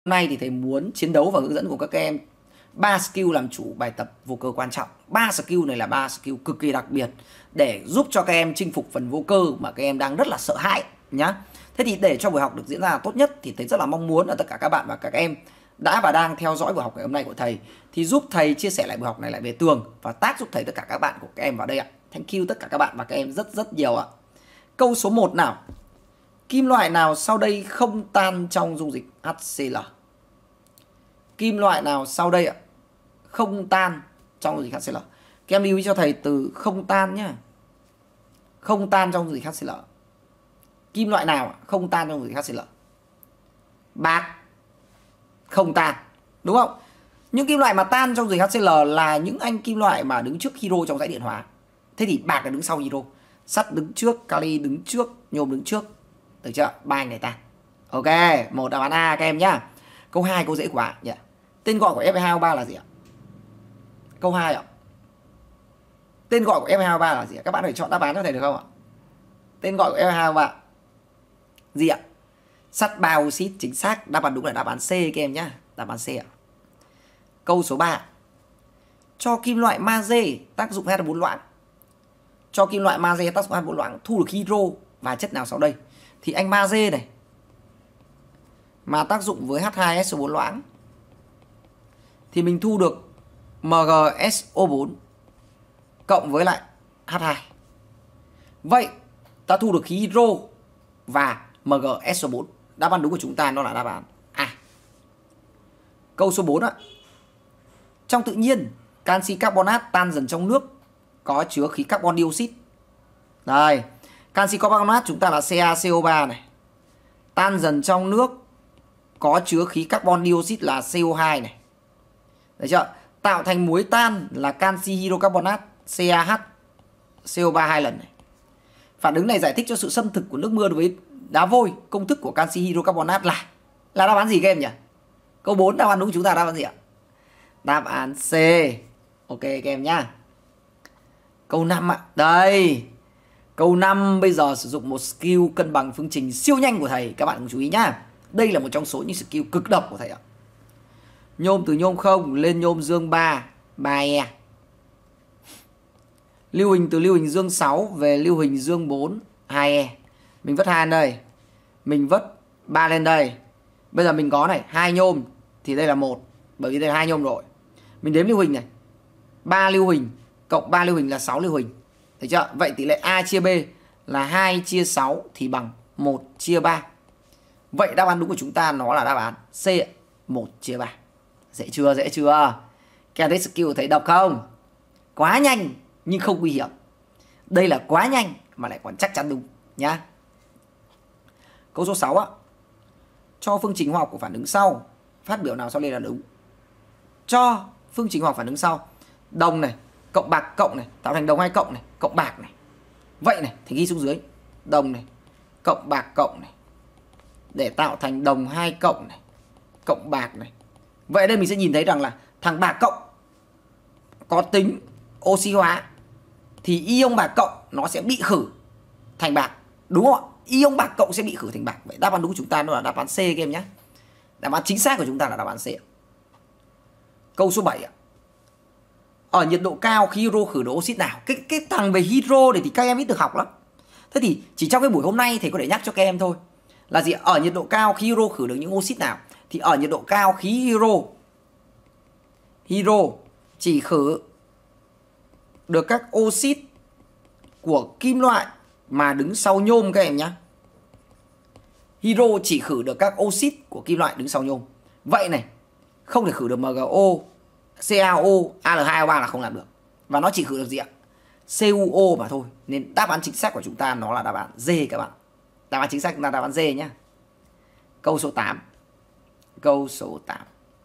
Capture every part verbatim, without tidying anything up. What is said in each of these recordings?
Hôm nay thì thầy muốn chiến đấu và hướng dẫn của các em ba skill làm chủ bài tập vô cơ quan trọng. Ba skill này là ba skill cực kỳ đặc biệt để giúp cho các em chinh phục phần vô cơ mà các em đang rất là sợ hãi nhá. Thế thì để cho buổi học được diễn ra tốt nhất thì thầy rất là mong muốn là tất cả các bạn và các em đã và đang theo dõi buổi học ngày hôm nay của thầy thì giúp thầy chia sẻ lại buổi học này lại về tường và tag giúp thầy tất cả các bạn của các em vào đây ạ. Thank you tất cả các bạn và các em rất rất nhiều ạ. Câu số một nào. Kim loại nào sau đây không tan trong dung dịch HCl? Kim loại nào sau đây ạ không tan trong dung dịch HCl? Các em lưu ý cho thầy từ không tan nhá. Không tan trong dung dịch HCl. Kim loại nào không tan trong dung dịch HCl? Bạc không tan, đúng không? Những kim loại mà tan trong dung dịch HCl là những anh kim loại mà đứng trước hydro trong dãy điện hóa. Thế thì bạc là đứng sau hydro, sắt đứng trước, kali đứng trước, nhôm đứng trước. Được chưa? Ba anh này tan. Ok, một đáp án A các em nhá. Câu hai câu dễ quá nhỉ. Tên gọi của F hai O ba là gì ạ? Câu hai ạ. Tên gọi của F hai O ba là gì ạ? Các bạn phải chọn đáp án cho thầy được không ạ? Tên gọi của F hai O ba gì ạ? Sắt ba oxit, chính xác. Đáp án đúng là đáp án C các em nhá. Đáp án C ạ. Câu số ba. Cho kim loại magie tác dụng H bốn loãng. Cho kim loại magie tác dụng H bốn loãng thu được hydro và chất nào sau đây? Thì anh magie này mà tác dụng với H hai S O bốn loãng thì mình thu được M G S O bốn cộng với lại H hai. Vậy ta thu được khí hydro và M G S O bốn. Đáp án đúng của chúng ta đó là đáp án A. Câu số bốn ạ. Trong tự nhiên, canxi carbonat tan dần trong nước có chứa khí carbon dioxide. Đây, canxi carbonat chúng ta là CaCO ba này. Tan dần trong nước có chứa khí carbon dioxide là C O hai này. Được chưa? Tạo thành muối tan là canxi hydrocarbonat CaH C O ba hai lần này. Phản ứng này giải thích cho sự xâm thực của nước mưa đối với đá vôi. Công thức của canxi hydrocarbonat là là đáp án gì các em nhỉ? Câu bốn đáp án đúng của chúng ta đáp án gì ạ? Đáp án C. Ok các em nhá. Câu năm ạ. Đây. Câu năm bây giờ sử dụng một skill cân bằng phương trình siêu nhanh của thầy. Các bạn cùng chú ý nhá. Đây là một trong số những skill cực độc của thầy ạ. Nhôm từ nhôm không lên nhôm dương ba, ba E. Lưu huỳnh từ lưu huỳnh dương sáu về lưu huỳnh dương bốn, hai E. Mình vất hai lên đây. Mình vất ba lên đây. Bây giờ mình có này, hai nhôm thì đây là một, bởi vì đây là hai nhôm rồi. Mình đếm lưu huỳnh này. ba lưu huỳnh cộng ba lưu huỳnh là sáu lưu huỳnh. Thấy chưa? Vậy tỷ lệ A chia B là hai chia sáu thì bằng một chia ba. Vậy đáp án đúng của chúng ta nó là đáp án C, một chia ba. Dễ chưa? Dễ chưa? Các em thấy skill thấy đọc không? Quá nhanh nhưng không nguy hiểm. Đây là quá nhanh mà lại còn chắc chắn đúng nhá. Câu số sáu ạ. Cho phương trình hóa học của phản ứng sau, phát biểu nào sau đây là đúng? Cho phương trình hóa học phản ứng sau, đồng này cộng bạc cộng này tạo thành đồng hai cộng này cộng bạc này. Vậy này thì ghi xuống dưới. Đồng này cộng bạc cộng này để tạo thành đồng hai cộng này cộng bạc này. Vậy ở đây mình sẽ nhìn thấy rằng là thằng bạc cộng có tính oxy hóa thì ion bạc cộng nó sẽ bị khử thành bạc, đúng không ạ? Ion bạc cộng sẽ bị khử thành bạc. Vậy đáp án đúng của chúng ta nó là đáp án C các em nhé. Đáp án chính xác của chúng ta là đáp án C. Câu số bảy ạ. Ở nhiệt độ cao khi hydro khử được oxit nào? Cái cái thằng về hydro này thì các em ít được học lắm. Thế thì chỉ trong cái buổi hôm nay thầy có thể nhắc cho các em thôi. Là gì? Ở nhiệt độ cao khi hydro khử được những oxit nào? Thì ở nhiệt độ cao khí hydro hydro chỉ khử được các oxit của kim loại mà đứng sau nhôm các em nhé. Hydro chỉ khử được các oxit của kim loại đứng sau nhôm. Vậy này, không thể khử được em giê o, xê a o, a lờ hai o ba là không làm được. Và nó chỉ khử được gì ạ? xê u o mà thôi. Nên đáp án chính xác của chúng ta nó là đáp án D các bạn. Đáp án chính xác là đáp án D nhé. Câu số tám. Câu số tám.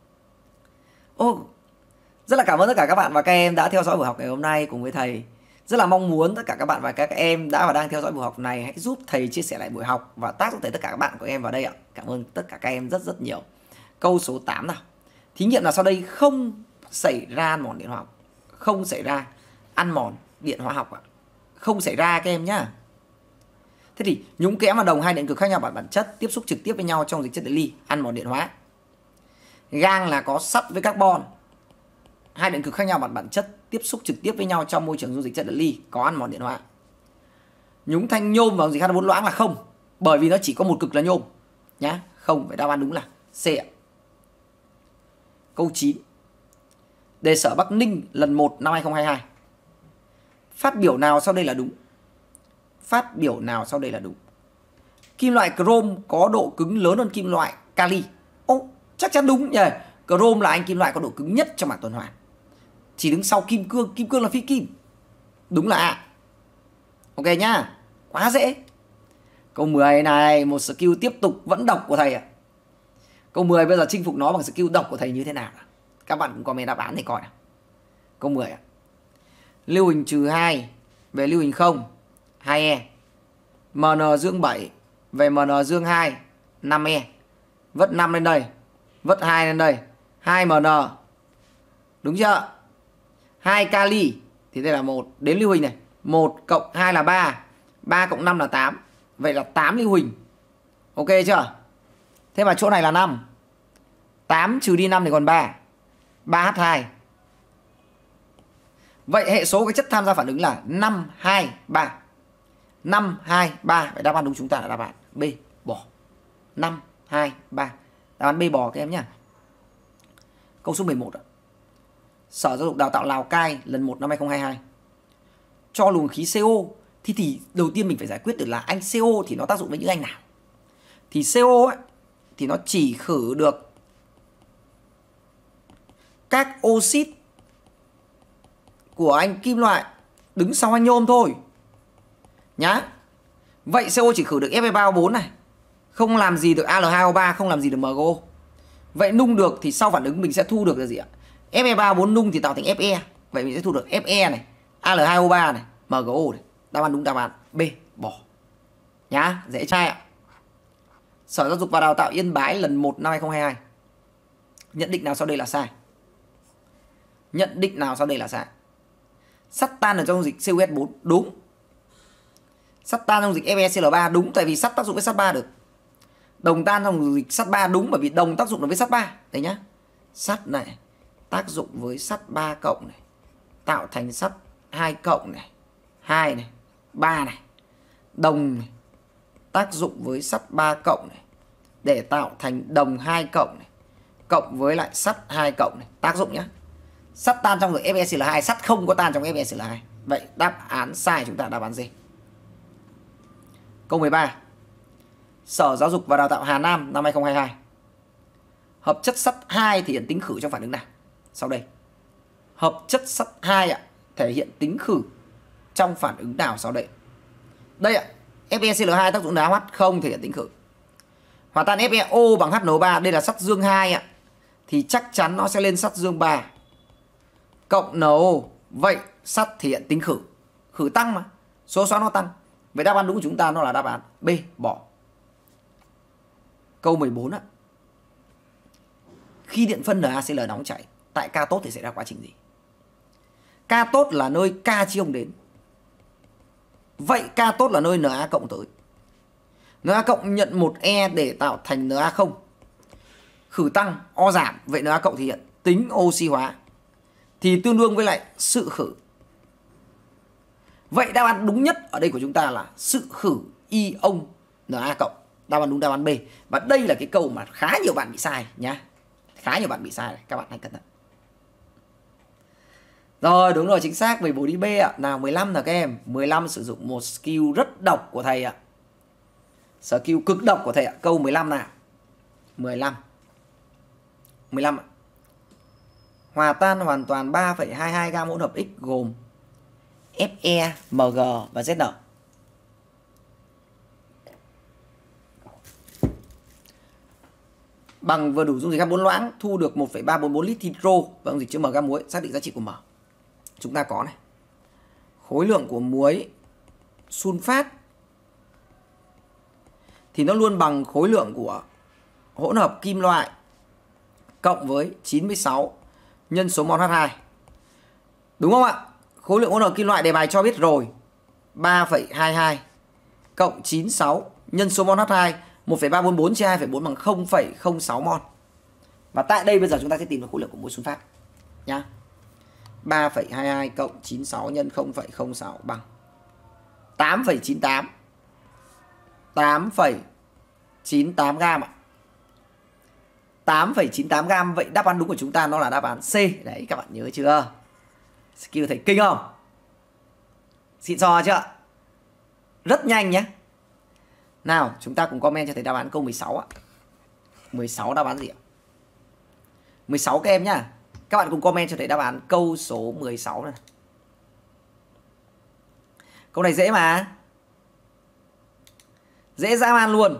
Ô, rất là cảm ơn tất cả các bạn và các em đã theo dõi buổi học ngày hôm nay cùng với thầy. Rất là mong muốn tất cả các bạn và các em đã và đang theo dõi buổi học này hãy giúp thầy chia sẻ lại buổi học và tác giúp thầy tất cả các bạn của em vào đây ạ. Cảm ơn tất cả các em rất rất nhiều. Câu số tám nào. Thí nghiệm nào sau đây không xảy ra ăn mòn điện hóa học? Không xảy ra ăn mòn điện hóa học ạ. Không xảy ra các em nhá. Thế thì nhúng kẽm và đồng hai điện cực khác nhau bản bản chất tiếp xúc trực tiếp với nhau trong dịch chất điện ly ăn mòn điện hóa. Gang là có sắt với carbon, hai điện cực khác nhau mặt bản chất tiếp xúc trực tiếp với nhau trong môi trường dung dịch chất điện ly, có ăn mòn điện hóa. Nhúng thanh nhôm vào dung dịch H bốn loãng là không, bởi vì nó chỉ có một cực là nhôm nhá. Không, vậy đáp án đúng là C ạ. Câu chín. Đề sở Bắc Ninh lần một năm hai không hai hai. Phát biểu nào sau đây là đúng? Phát biểu nào sau đây là đúng? Kim loại chrome có độ cứng lớn hơn kim loại kali. Ô, chắc chắn đúng nhỉ. Chrome là anh kim loại có độ cứng nhất trong bảng tuần hoàn, chỉ đứng sau kim cương. Kim cương là phi kim. Đúng là A. Ok nhá, quá dễ. Câu mười này, một skill tiếp tục vẫn độc của thầy ạ. Câu mười bây giờ chinh phục nó bằng skill độc của thầy như thế nào? Các bạn cũng comment đáp án để coi nào. Câu mười ạ. Lưu huỳnh trừ hai về lưu huỳnh không, hai e. Mn dương bảy về Mn dương hai, năm e. Vất năm lên đây, vất hai lên đây, hai Mn. Đúng chưa? hai kali thì đây là một. Đến lưu huỳnh này, một cộng hai là ba, ba cộng năm là tám. Vậy là tám lưu huỳnh. Ok chưa? Thế mà chỗ này là năm. tám trừ đi năm thì còn ba. ba H hai. Vậy hệ số cái chất tham gia phản ứng là năm, hai, ba. năm, hai, ba. Vậy đáp án đúng chúng ta là đáp án B, bỏ. năm, hai, ba. Đáp án B bỏ các em nhé. Câu số mười một. Sở Giáo dục Đào tạo Lào Cai lần một năm hai không hai hai. Cho luồng khí xê o. Thì, thì đầu tiên mình phải giải quyết được là anh xê o thì nó tác dụng với những anh nào. Thì xê o ấy, thì nó chỉ khử được các oxit của anh kim loại đứng sau anh nhôm thôi nhá. Vậy xê o chỉ khử được F e ba O bốn này, không làm gì được A L hai O ba, không làm gì được em giê o. Vậy nung được thì sau phản ứng mình sẽ thu được là gì ạ? F e ba O bốn nung thì tạo thành Fe. Vậy mình sẽ thu được Fe này, A L hai O ba này, em giê o này. Đáp án đúng đáp án B, bỏ. Nhá, dễ trai ạ. Sở Giáo dục và Đào tạo Yên Bái lần một năm hai không hai hai. Nhận định nào sau đây là sai? Nhận định nào sau đây là sai? Sắt tan ở trong dung dịch C u S bốn, đúng. Sắt tan trong dung dịch F e C l ba, đúng, tại vì sắt tác dụng với sắt ba được. Đồng tan trong dung dịch sắt ba, đúng, bởi vì đồng tác dụng được với sắt ba. Đấy nhá. Sắt này tác dụng với sắt ba cộng này, tạo thành sắt hai cộng này, hai này, ba này. Đồng này tác dụng với sắt ba cộng này để tạo thành đồng hai cộng này, cộng với lại sắt hai cộng này, tác dụng nhá. Sắt tan trong dung dịch F e C l hai, sắt không có tan trong F e C l hai. Vậy đáp án sai chúng ta đáp án D. Câu mười ba. Sở Giáo dục và Đào tạo Hà Nam năm hai không hai hai. Hợp chất sắt hai thể hiện tính khử trong phản ứng nào sau đây? Hợp chất sắt hai ạ, thể hiện tính khử trong phản ứng nào sau đây? Đây ạ, F e C l hai tác dụng NaOH, không thể hiện tính khử. Hòa tan F e O bằng H N O ba, đây là sắt dương hai ạ, thì chắc chắn nó sẽ lên sắt dương ba cộng NO. Vậy sắt thể hiện tính khử, khử tăng mà, số xoắn nó tăng. Vậy đáp án đúng của chúng ta nó là đáp án B, bỏ. Câu mười bốn ạ. Khi điện phân NaCl nóng chảy tại cathode thì xảy ra quá trình gì? Cathode là nơi K chi ông đến. Vậy cathode là nơi Na cộng tới. Na cộng nhận một E để tạo thành Na không. Khử tăng, O giảm, vậy Na cộng thể hiện tính oxy hóa, thì tương đương với lại sự khử. Vậy đáp án đúng nhất ở đây của chúng ta là sự khử ion Na cộng. Đáp án đúng đáp án B. Và đây là cái câu mà khá nhiều bạn bị sai nhá. Khá nhiều bạn bị sai này, các bạn hãy cẩn thận. Rồi, đúng rồi, chính xác, mười bốn đi B ạ. Nào mười lăm là các em. mười lăm sử dụng một skill rất độc của thầy ạ. Skill cực độc của thầy ạ. Câu mười lăm nào. mười lăm. mười lăm ạ. Hòa tan hoàn toàn ba phẩy hai hai gam hỗn hợp X gồm Fe, Mg và Zn. Bằng vừa đủ dung dịch H bốn loãng thu được một phẩy ba bốn bốn lít hydro và dung dịch chứa M gam muối. Xác định giá trị của M. Chúng ta có này. Khối lượng của muối sunfat thì nó luôn bằng khối lượng của hỗn hợp kim loại cộng với chín mươi sáu nhân số mol H hai. Đúng không ạ? Khối lượng hỗn hợp kim loại đề bài cho biết rồi. ba phẩy hai hai cộng chín mươi sáu nhân số mol H hai, một phẩy ba bốn bốn chia hai phẩy bốn bằng không phẩy không sáu mol. Và tại đây bây giờ chúng ta sẽ tìm được khối lượng của mỗi sunfat nhá. ba phẩy hai hai cộng chín mươi sáu nhân không phẩy không sáu bằng tám phẩy chín tám. tám phẩy chín tám gam ạ. tám phẩy chín tám gam. Vậy đáp án đúng của chúng ta nó là đáp án C. Đấy các bạn nhớ chưa? Skill thầy kinh không? Xịn sò chưa? Rất nhanh nhé. Nào chúng ta cùng comment cho thầy đáp án câu mười sáu ạ. mười sáu đáp án gì ạ? mười sáu các em nhá. Các bạn cùng comment cho thầy đáp án câu số mười sáu này. Câu này dễ mà. Dễ dã man luôn.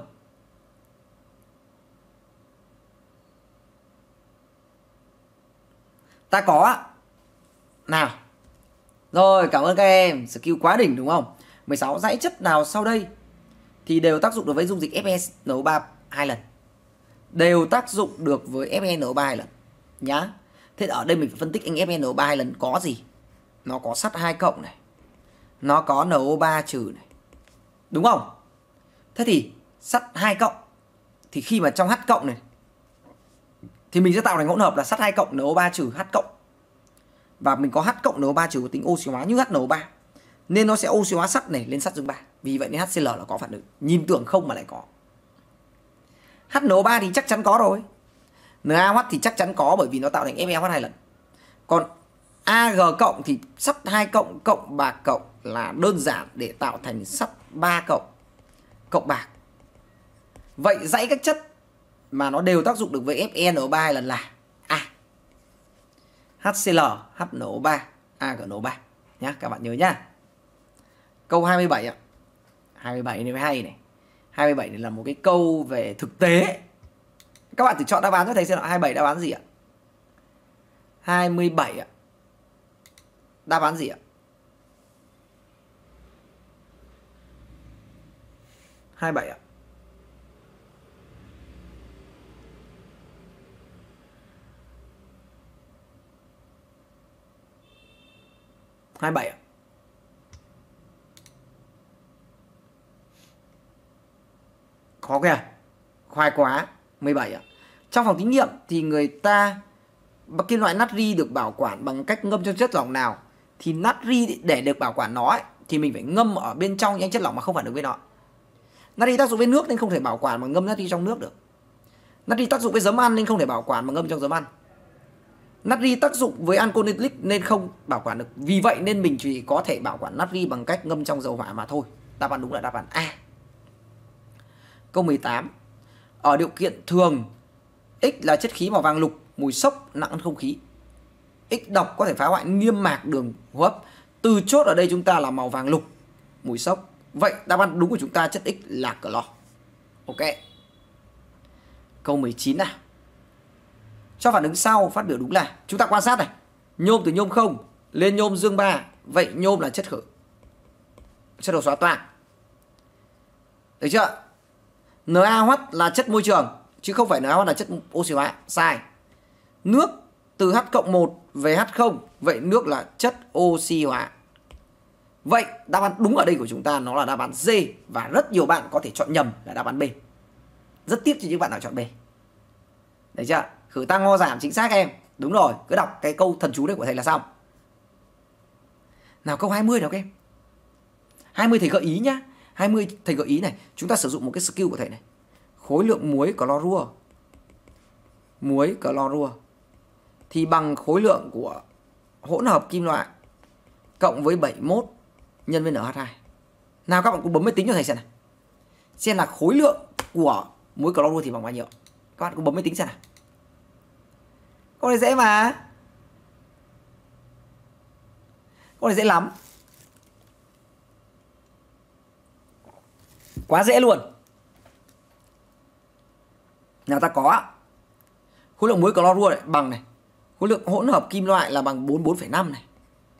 Ta có ạ. Nào. Rồi cảm ơn các em. Skill quá đỉnh đúng không? mười sáu dãy chất nào sau đây thì đều tác dụng được với dung dịch F e N O ba hai lần. Đều tác dụng được với F e N O ba hai lần nhá. Thế ở đây mình phải phân tích anh F e N O ba hai lần có gì? Nó có sắt hai cộng này. Nó có N O ba trừ này. Đúng không? Thế thì sắt hai cộng thì khi mà trong H cộng này thì mình sẽ tạo thành hỗn hợp là sắt hai cộng N O ba trừ H cộng. Và mình có H cộng N O ba trừ có tính oxy hóa như H N O ba. Nên nó sẽ oxy hóa sắt này lên sắt dương ba. Vì vậy nên HCl là có phản ứng. Nhìn tưởng không mà lại có. H N O ba thì chắc chắn có rồi. NaOH thì chắc chắn có bởi vì nó tạo thành F e O H hai lần. Còn A G cộng thì sắt hai cộng cộng bạc cộng là đơn giản để tạo thành sắt ba cộng cộng bạc. Vậy dãy các chất mà nó đều tác dụng được với F e N O ba hai lần là A. HCl, H N O ba, A G N O ba nhá, các bạn nhớ nhá. Câu hai mươi bảy ạ. hai mươi bảy này mới hay này. hai mươi bảy này là một cái câu về thực tế. Các bạn thử chọn đáp án cho thầy xem là hai mươi bảy đáp án gì ạ? hai mươi bảy ạ. Đáp án gì ạ? hai mươi bảy ạ. hai mươi bảy ạ. Khó kìa. Khoai quá. mười bảy ạ. Trong phòng thí nghiệm thì người ta kim loại natri được bảo quản bằng cách ngâm trong chất lỏng nào? Thì natri để được bảo quản nó ấy, thì mình phải ngâm ở bên trong những chất lỏng mà không phản ứng với nó. Natri tác dụng với nước nên không thể bảo quản bằng ngâm natri trong nước được. Natri tác dụng với giấm ăn nên không thể bảo quản bằng ngâm trong giấm ăn. Natri tác dụng với ancol nitric nên không bảo quản được. Vì vậy nên mình chỉ có thể bảo quản natri bằng cách ngâm trong dầu hỏa mà thôi. Đáp án đúng là đáp án A. Câu mười tám. Ở điều kiện thường, X là chất khí màu vàng lục, mùi xốc, nặng hơn không khí. X độc có thể phá hoại niêm mạc đường hô hấp. Từ chốt ở đây chúng ta là màu vàng lục, mùi xốc. Vậy đáp án đúng của chúng ta chất X là clo. Ok. Câu mười chín nào. Cho phản ứng sau phát biểu đúng là, chúng ta quan sát này, nhôm từ nhôm không lên nhôm dương ba. Vậy nhôm là chất khử, chất đồ xóa toang. Được chưa? NaOH là chất môi trường chứ không phải NaOH là chất oxy hóa. Sai. Nước từ H cộng một về H không. Vậy nước là chất oxy hóa. Vậy đáp án đúng ở đây của chúng ta nó là đáp án D. Và rất nhiều bạn có thể chọn nhầm là đáp án B. Rất tiếc cho những bạn nào chọn B. Đấy chưa? Khử tăng ho giảm chính xác em. Đúng rồi. Cứ đọc cái câu thần chú đấy của thầy là xong. Nào câu hai mươi nào các em. hai mươi thầy gợi ý nhá. hai mươi thầy gợi ý này. Chúng ta sử dụng một cái skill của thầy này. Khối lượng muối clorua. Muối clorua thì bằng khối lượng của hỗn hợp kim loại cộng với bảy mươi mốt nhân với N H hai. Nào các bạn cùng bấm máy tính cho thầy xem này. Xem là khối lượng của muối clorua thì bằng bao nhiêu. Các bạn cùng bấm máy tính xem nào. Câu này dễ mà. Câu này dễ lắm. Quá dễ luôn. Nào ta có khối lượng muối clorua này bằng này, khối lượng hỗn hợp kim loại là bằng bốn mươi bốn phẩy năm này,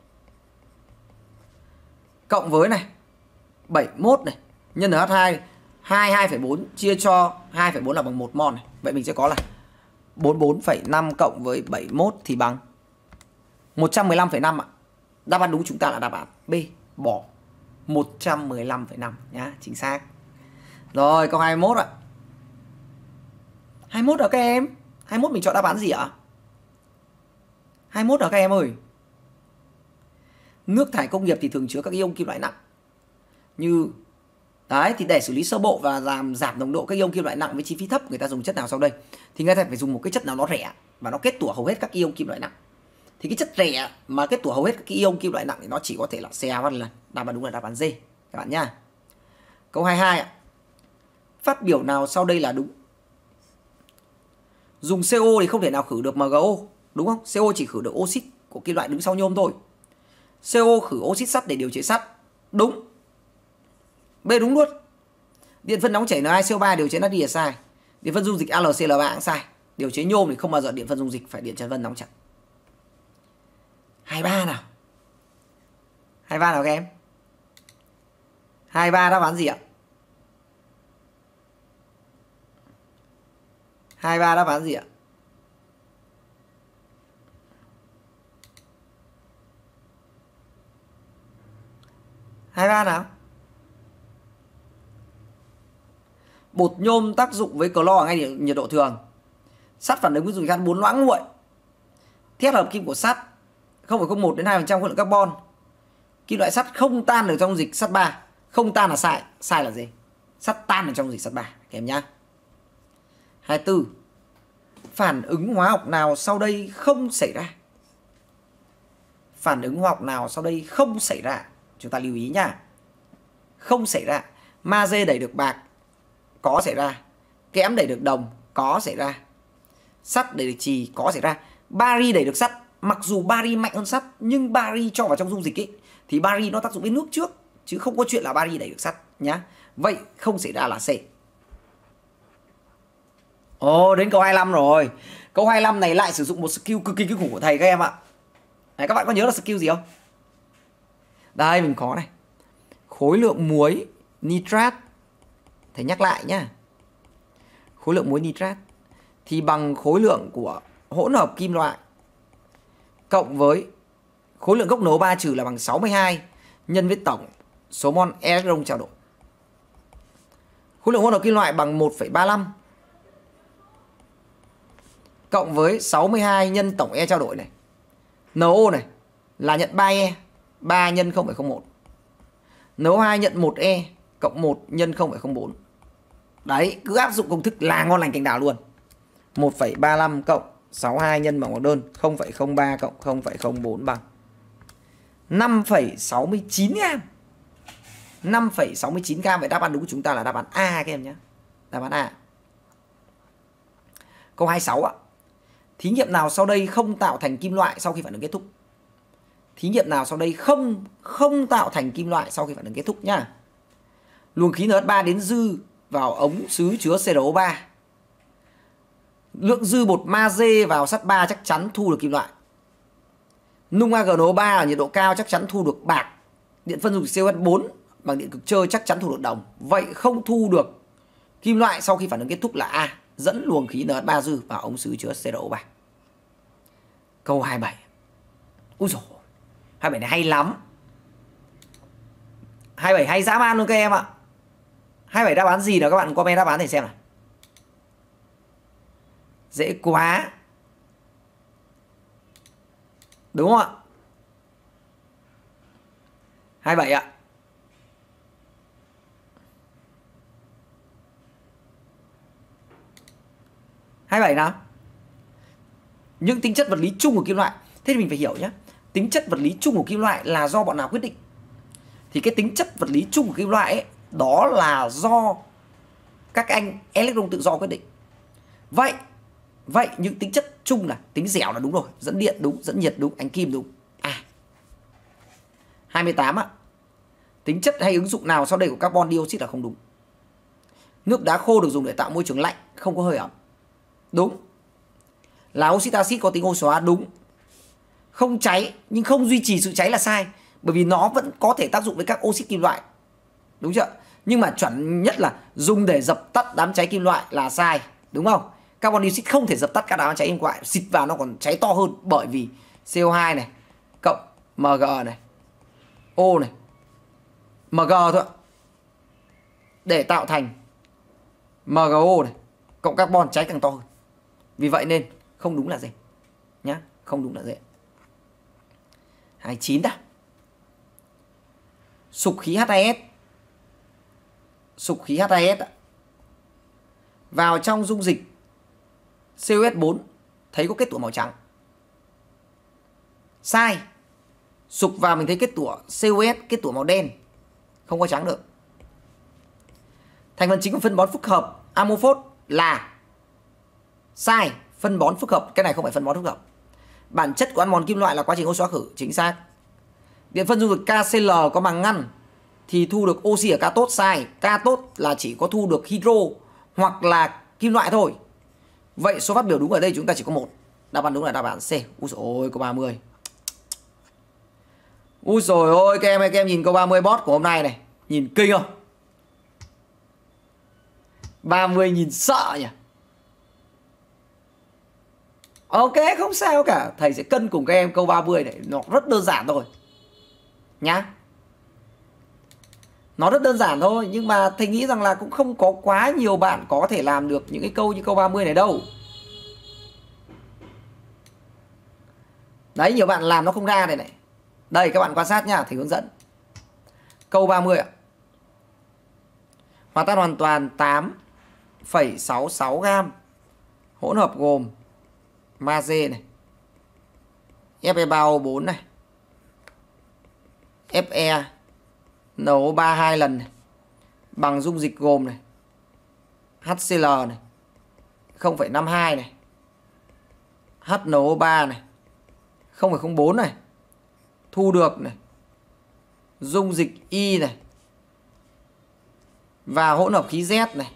cộng với này bảy mươi mốt này nhân N H hai hai mươi hai phẩy bốn chia cho hai phẩy bốn là bằng một mol này. Vậy mình sẽ có là bốn mươi bốn phẩy năm cộng với bảy mươi mốt thì bằng một trăm mười lăm phẩy năm ạ. Đáp án đúng chúng ta là đáp án B, bỏ một trăm mười lăm phẩy năm nhá, chính xác. Rồi câu hai mươi mốt ạ. hai mươi mốt rồi các em. hai mốt mình chọn đáp án gì ạ? hai mốt à các em ơi. Nước thải công nghiệp thì thường chứa các ion kim loại nặng. Như đấy, thì để xử lý sơ bộ và làm giảm nồng độ các ion kim loại nặng với chi phí thấp, người ta dùng chất nào sau đây? Thì người ta phải dùng một cái chất nào nó rẻ và nó kết tủa hầu hết các ion kim loại nặng. Thì cái chất rẻ mà kết tủa hầu hết các ion kim loại nặng thì nó chỉ có thể là xê a một lần. Đáp án đúng là đáp án D các bạn nha. Câu hai mươi hai ạ. Phát biểu nào sau đây là đúng? Dùng xê o thì không thể nào khử được em giê o, đúng không? xê o chỉ khử được oxit của kim loại đứng sau nhôm thôi. xê o khử oxit sắt để điều chế sắt. Đúng. B đúng luôn. Điện phân nóng chảy N hai C O ba điều chế natri là sai. Điện phân dung dịch a lờ xê lờ ba cũng sai. Điều chế nhôm thì không bao giờ điện phân dung dịch, phải điện chân vân nóng chảy. hai mươi ba nào. hai mươi ba nào các em? hai mươi ba đáp án gì ạ? hai mươi ba đáp án gì ạ? hai mươi ba nào. Bột nhôm tác dụng với clo ở ngay nhiệt độ thường. Sắt phản ứng với dung dịch bốn loãng nguội. Thép hợp kim của sắt không phẩy không một đến hai phần trăm khối lượng carbon. Kim loại sắt không tan được trong dịch sắt ba. Không tan là sai. Sai là gì? Sắt tan ở trong dịch sắt ba các em nhá. hai mươi tư. Phản ứng hóa học nào sau đây không xảy ra? Phản ứng hóa học nào sau đây không xảy ra? Chúng ta lưu ý nhá. Không xảy ra. Magie đẩy được bạc có xảy ra. Kẽm đẩy được đồng có xảy ra. Sắt đẩy được chì có xảy ra. Bari đẩy được sắt. Mặc dù bari mạnh hơn sắt, nhưng bari cho vào trong dung dịch ấy thì bari nó tác dụng với nước trước, chứ không có chuyện là bari đẩy được sắt nhá. Vậy không xảy ra là C. Ồ, đến câu hai mươi lăm rồi. Câu hai mươi lăm này lại sử dụng một skill cực kỳ kinh khủng của thầy các em ạ. Đấy, các bạn có nhớ là skill gì không? Đây mình có này. Khối lượng muối nitrat, thầy nhắc lại nhá. Khối lượng muối nitrat thì bằng khối lượng của hỗn hợp kim loại cộng với khối lượng gốc N O ba trừ là bằng sáu mươi hai nhân với tổng số mol electron trao đổi. Khối lượng hỗn hợp kim loại bằng một phẩy ba mươi lăm cộng với sáu mươi hai nhân tổng E trao đổi này. N O này là nhận ba E, ba nhân không phẩy không một. N O hai nhận một E cộng một nhân không phẩy không bốn. Đấy, cứ áp dụng công thức là ngon lành cành đào luôn. một phẩy ba mươi lăm cộng sáu mươi hai nhân bằng mẫu đơn không phẩy không ba cộng không phẩy không bốn bằng năm phẩy sáu mươi chín gam. năm phẩy sáu mươi chín gam. Vậy đáp án đúng của chúng ta là đáp án A các em nhé. Đáp án A. Câu hai mươi sáu ạ. Thí nghiệm nào sau đây không tạo thành kim loại sau khi phản ứng kết thúc? Thí nghiệm nào sau đây không không tạo thành kim loại sau khi phản ứng kết thúc nhá. Luồng khí N H ba đến dư vào ống sứ chứa C R O ba. Lượng dư bột magie vào sắt ba chắc chắn thu được kim loại. Nung A G N O ba ở nhiệt độ cao chắc chắn thu được bạc. Điện phân dung dịch C O H bốn bằng điện cực chơi chắc chắn thu được đồng. Vậy không thu được kim loại sau khi phản ứng kết thúc là A. Dẫn luồng khí N H ba dư vào ống sứ chứa C R O ba. Câu hai mươi bảy. Úi dồi, hai mươi bảy này hay lắm. hai mươi bảy hay dã man luôn các em ạ. hai mươi bảy đáp án gì nào các bạn comment đáp án để xem nào. Dễ quá. Đúng không ạ? hai mươi bảy ạ. hai mươi bảy nào. Những tính chất vật lý chung của kim loại. Thế thì mình phải hiểu nhé. Tính chất vật lý chung của kim loại là do bọn nào quyết định? Thì cái tính chất vật lý chung của kim loại ấy, đó là do các anh electron tự do quyết định. Vậy Vậy những tính chất chung là tính dẻo là đúng rồi. Dẫn điện đúng, dẫn nhiệt đúng, ánh kim đúng. À hai mươi tám ạ. Tính chất hay ứng dụng nào sau đây của carbon dioxide là không đúng? Nước đá khô được dùng để tạo môi trường lạnh, không có hơi ẩm. Đúng. Là oxit axit có tính oxy hóa đúng. Không cháy nhưng không duy trì sự cháy là sai. Bởi vì nó vẫn có thể tác dụng với các oxit kim loại. Đúng chưa? Nhưng mà chuẩn nhất là dùng để dập tắt đám cháy kim loại là sai. Đúng không? Carbon dioxide không thể dập tắt các đám cháy kim loại. Xịt vào nó còn cháy to hơn. Bởi vì C O hai này cộng Mg này, O này, Mg thôi ạ, để tạo thành M G O này cộng carbon cháy càng to hơn. Vì vậy nên không đúng là gì nhá, không đúng là gì. hai mươi chín đã. Sục khí H hai S. Sục khí H hai S vào trong dung dịch C O S bốn thấy có kết tủa màu trắng. Sai. Sục vào mình thấy kết tủa C O S, kết tủa màu đen, không có trắng được. Thành phần chính của phân bón phức hợp amorphous là sai. Phân bón phức hợp, cái này không phải phân bón phức hợp. Bản chất của ăn mòn kim loại là quá trình oxy hóa khử, chính xác. Điện phân dung dịch K C L có màng ngăn thì thu được oxy ở cathode, sai. Cathode là chỉ có thu được hydro hoặc là kim loại thôi. Vậy số phát biểu đúng ở đây chúng ta chỉ có một. Đáp án đúng là đáp án C. Úi dồi ôi, câu ba mươi. Úi dồi ôi, các em ơi, các em nhìn câu ba mươi bot của hôm nay này, nhìn kinh không? ba mươi nhìn sợ nhỉ. Ok, không sao cả. Thầy sẽ cân cùng các em câu ba mươi này. Nó rất đơn giản thôi nhá. Nó rất đơn giản thôi. Nhưng mà thầy nghĩ rằng là cũng không có quá nhiều bạn có thể làm được những cái câu như câu ba mươi này đâu. Đấy, nhiều bạn làm nó không ra này này. Đây, các bạn quan sát nhá, thầy hướng dẫn. Câu ba mươi ạ. Hòa tan hoàn toàn tám phẩy sáu sáu gam hỗn hợp gồm magie này, Fe ba O bốn này, Fe N O ba hai lần này, bằng dung dịch gồm này HCl này không phẩy năm hai này, H N O ba này không phẩy không bốn này, thu được này dung dịch Y này và hỗn hợp khí Z này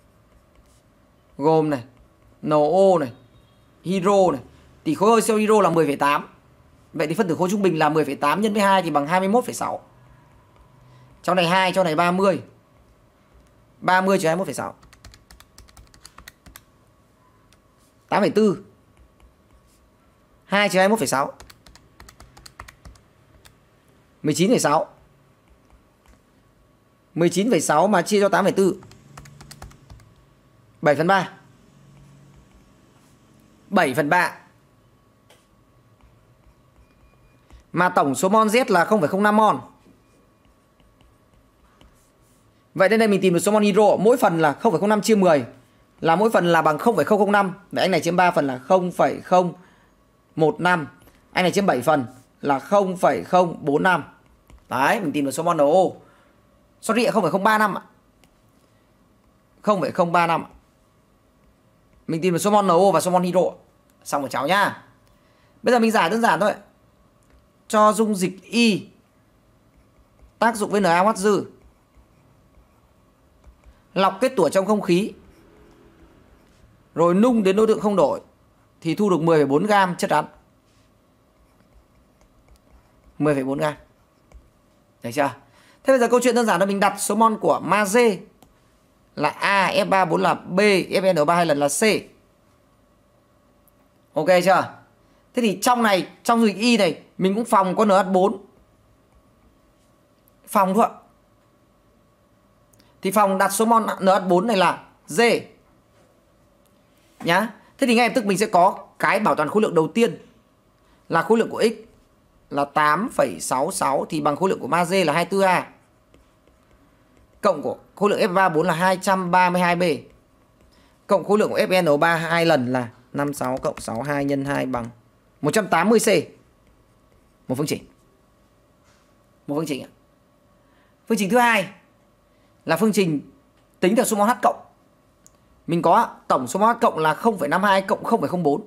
gồm này N O này, hydro này, thì khối oxy hydro là mười phẩy tám. Vậy thì phân tử khối trung bình là mười phẩy tám nhân với hai thì bằng hai mươi mốt phẩy sáu. Trong này hai, trong này ba mươi. ba mươi trừ hai mươi mốt phẩy sáu. tám phẩy bốn. hai trừ hai mươi mốt phẩy sáu. mười chín phẩy sáu. mười chín phẩy sáu mà chia cho tám phẩy bốn. bảy phần ba. bảy phần ba. Mà tổng số mol Z là không phẩy không năm mol. Vậy nên đây mình tìm được số mol hydro. Mỗi phần là không phẩy không năm chia mười. Là mỗi phần là bằng không phẩy không không năm. Vậy anh này chiếm ba phần là không phẩy không một năm. Anh này chiếm bảy phần là không phẩy không bốn năm. Đấy, mình tìm được số mol N O. Sorry, không phẩy không ba năm ạ. không phẩy không ba năm. Mình tìm được số mol N O và số mol hydro. Xong rồi cháu nhá. Bây giờ mình giải đơn giản thôi. Cho dung dịch Y tác dụng với NaOH dư, lọc kết tủa trong không khí, rồi nung đến đối tượng không đổi thì thu được mười phẩy bốn gam chất rắn. mười phẩy bốn gam. Được chưa? Thế bây giờ câu chuyện đơn giản là mình đặt số mol của magie là A, F ba bốn là B, F N ba hai lần là C. Ok chưa? Thế thì trong này, trong dung dịch Y này mình cũng phòng có N H bốn. Phòng thôi ạ. Thì phòng đặt số mol N H bốn này là D. Nhá. Thế thì ngay lập tức mình sẽ có cái bảo toàn khối lượng đầu tiên là khối lượng của X là tám phẩy sáu sáu thì bằng khối lượng của magie là hai mươi tư A. Cộng của khối lượng F ba bốn là hai trăm ba mươi hai B. Cộng khối lượng của F N ba hai lần là năm mươi sáu cộng sáu mươi hai nhân hai bằng một trăm tám mươi C. Một phương trình. Một phương trình ạ. Phương trình thứ hai là phương trình tính theo số mol H cộng. Mình có tổng số mol H cộng là không phẩy năm hai cộng không phẩy không bốn.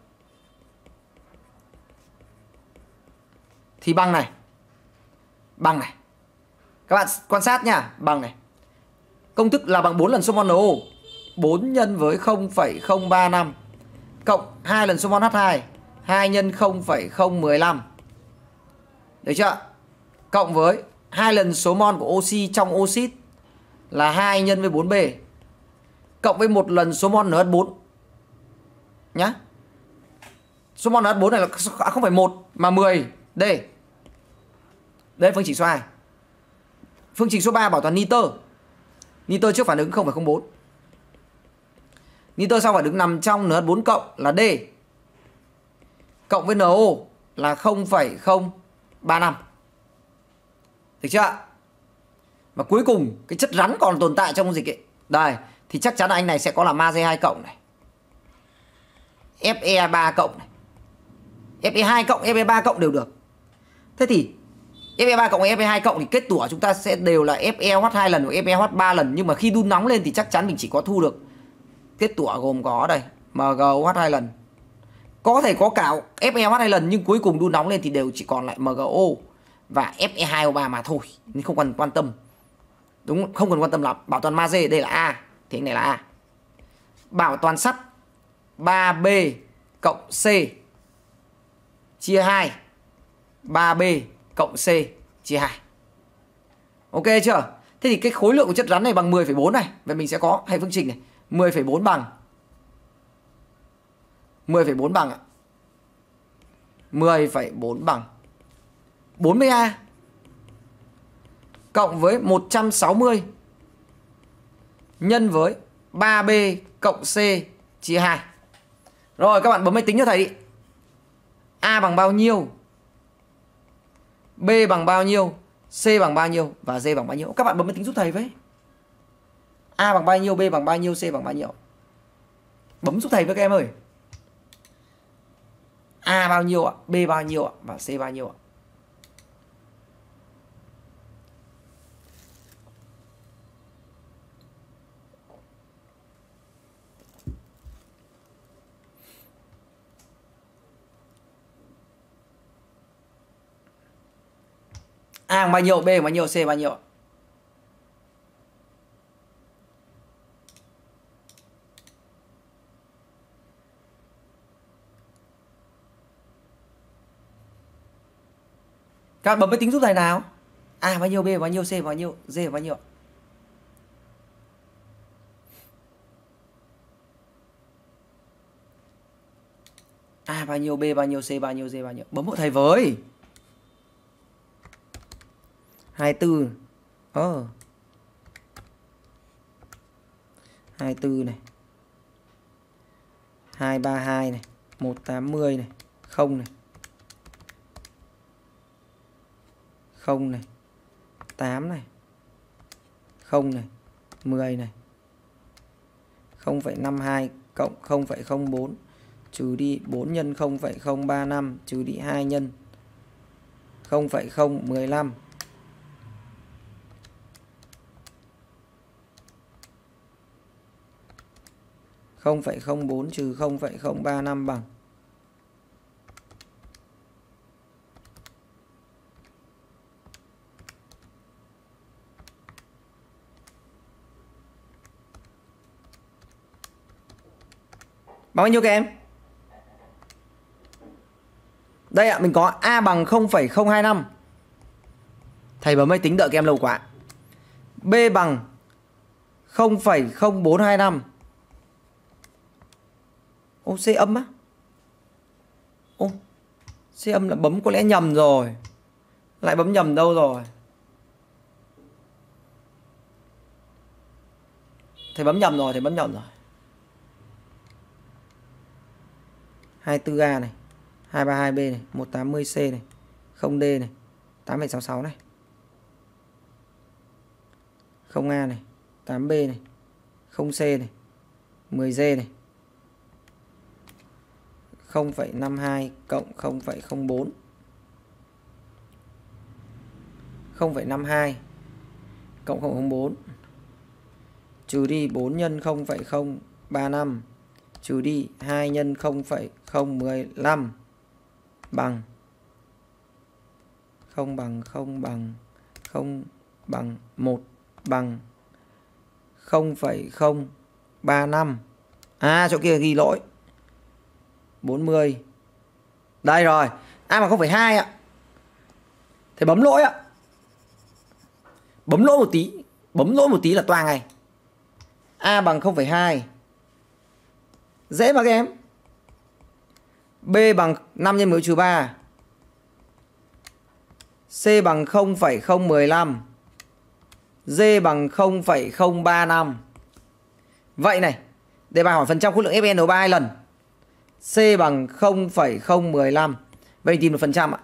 Thì bằng này. Bằng này. Các bạn quan sát nha, bằng này. Công thức là bằng bốn lần số mol N O. bốn nhân với không phẩy không ba năm cộng hai lần số mol H hai, hai nhân không phẩy không một lăm. Được chưa? Cộng với hai lần số mol của oxy trong oxit là hai nhân với bốn B. Cộng với một lần số mol N H bốn. Nhá. Số mol N H bốn này là không phải một mà mười D. Đây là phương trình số hai. Phương trình số ba bảo toàn nitơ. Nitơ trước phản ứng không phẩy không bốn. Nitơ xong phải đứng nằm trong en hát bốn cộng là D. Cộng với en o là không phẩy không ba năm. Được chưa? Và cuối cùng cái chất rắn còn tồn tại trong dịch ấy. Đây, thì chắc chắn là anh này sẽ có là Magie hai cộng này, Fe ba cộng này, Fe hai cộng, Fe ba cộng đều được. Thế thì Fe ba cộng và Fe hai cộng thì kết tủa chúng ta sẽ đều là Fe hai lần và Fe ba lần. Nhưng mà khi đun nóng lên thì chắc chắn mình chỉ có thu được kết tủa gồm có đây MgO hai lần. Có thể có cả Fe hai lần nhưng cuối cùng đun nóng lên thì đều chỉ còn lại MgO và Fe hai O ba mà thôi. Nên không cần quan tâm. Đúng, không cần quan tâm lắm. Bảo toàn magie đây là A thì anh này là A. Bảo toàn sắt ba B cộng C chia hai, ba B cộng C chia hai. Ok chưa? Thế thì cái khối lượng của chất rắn này bằng mười phẩy bốn này. Vậy mình sẽ có hệ phương trình này, mười phẩy bốn bằng mười phẩy bốn bằng ạ. mười phẩy bốn bằng bốn mươi A cộng với một trăm sáu mươi nhân với ba B cộng C chia hai. Rồi các bạn bấm máy tính cho thầy đi. A bằng bao nhiêu? B bằng bao nhiêu? C bằng bao nhiêu? Và D bằng bao nhiêu? Các bạn bấm máy tính giúp thầy với. A bằng bao nhiêu? B bằng bao nhiêu? C bằng bao nhiêu? Bấm giúp thầy với các em ơi. A bao nhiêu ạ? B bao nhiêu ạ? Và C bao nhiêu ạ? A bằng bao nhiêu? B bằng bao nhiêu? C bao nhiêu? Các bạn bấm máy tính giúp thầy nào. A bao nhiêu? B bao nhiêu? C bao nhiêu? D bao nhiêu? A bao nhiêu? B bao nhiêu? C bao nhiêu? D bao nhiêu? Bấm hộ thầy với. hai mươi tư. Ờ. Oh. hai mươi tư này. hai ba hai này, một tám mươi này, không này. không này, tám này, không này, mười này, không phẩy năm hai cộng không phẩy không bốn trừ đi bốn nhân không phẩy không ba năm trừ đi hai nhân không phẩy không một lăm. không phẩy không bốn trừ không phẩy không ba năm bằng bao nhiêu các em? Đây ạ, mình có A bằng không phẩy không hai năm. Thầy bấm máy tính đợi các em lâu quá. B bằng không phẩy không bốn hai năm. Ô, C âm á? Ô, C âm là bấm có lẽ nhầm rồi. Lại bấm nhầm đâu rồi? Thầy bấm nhầm rồi, thầy bấm nhầm rồi. hai mươi tư A này, hai ba hai B này, một tám mươi C này, không D này, tám phẩy sáu sáu này. không A này, tám B này, không C này, mười D này. không phẩy năm hai cộng không phẩy không bốn. không phẩy năm hai cộng không phẩy không bốn trừ đi bốn nhân không phẩy không ba năm trừ đi hai nhân không phẩy không một lăm bằng không bằng không bằng không bằng một bằng không phẩy không ba năm. À, chỗ kia ghi lỗi. bốn mươi. Đây rồi. A bằng không phẩy hai ạ. Thế bấm lỗi ạ. Bấm lỗi một tí. Bấm lỗi một tí là toang ngay. A bằng không phẩy hai. Dễ mà các em. B bằng năm nhân mười trừ ba. C bằng không phẩy không một lăm. D bằng không phẩy không ba năm. Vậy này, Đề bài hỏi phần trăm khối lượng ép en o ba hai lần. C bằng không phẩy không một lăm. Vậy tìm được phần trăm ạ.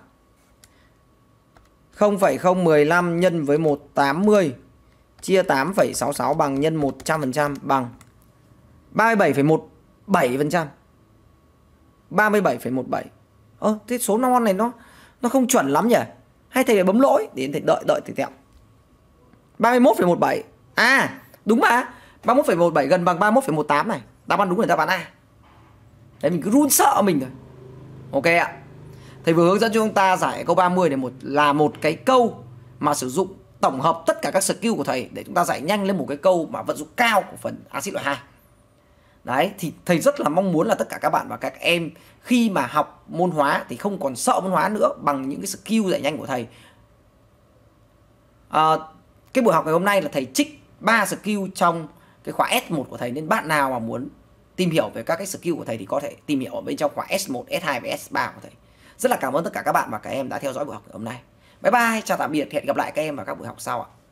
không phẩy không một lăm nhân với một trăm tám mươi chia tám phẩy sáu sáu bằng nhân một trăm phần trăm bằng ba mươi bảy phẩy một bảy phần trăm. ba mươi bảy phẩy một bảy. Ơ, thế số non này nó nó không chuẩn lắm nhỉ? Hay thầy phải bấm lỗi để thầy đợi đợi thầy tẹo. ba mươi mốt phẩy một bảy. À, đúng mà. ba mươi mốt phẩy một bảy gần bằng ba mươi mốt phẩy một tám này. Đáp án đúng là đáp án A. Đấy, mình cứ run sợ mình rồi. Ok ạ. Thầy vừa hướng dẫn cho chúng ta giải câu ba mươi này một là một cái câu mà sử dụng tổng hợp tất cả các skill của thầy để chúng ta giải nhanh lên một cái câu mà vận dụng cao của phần axit loại hai. Đấy, thì thầy rất là mong muốn là tất cả các bạn và các em khi mà học môn hóa thì không còn sợ môn hóa nữa bằng những cái skill giải nhanh của thầy. À, cái buổi học ngày hôm nay là thầy trích ba skill trong cái khóa S một của thầy, nên bạn nào mà muốn tìm hiểu về các cái skill của thầy thì có thể tìm hiểu ở bên trong khóa S một, S hai và S ba của thầy. Rất là cảm ơn tất cả các bạn và các em đã theo dõi buổi học ngày hôm nay. Bye bye, chào tạm biệt, hẹn gặp lại các em vào các buổi học sau ạ.